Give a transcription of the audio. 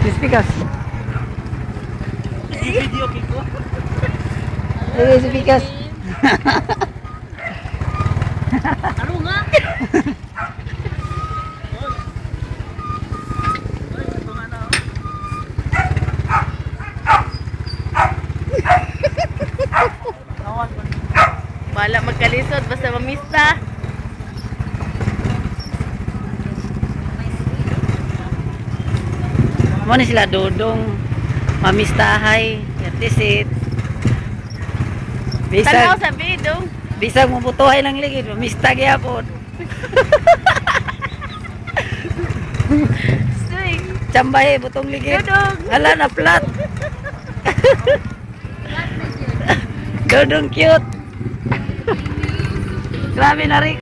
Pikas. Video ko. Ayo si Pikas. Ano nga? Bala magkalisod basta mamista. Mo ni sila dodong mamistahay, yatisit. Tanaw Bisag sa bidong. bisag mo butuhay lang ligid, mamista gyapon. Swing. Chambay butong ligid. Dodong. Hala na flat. Dodong cute. Grabe na rin.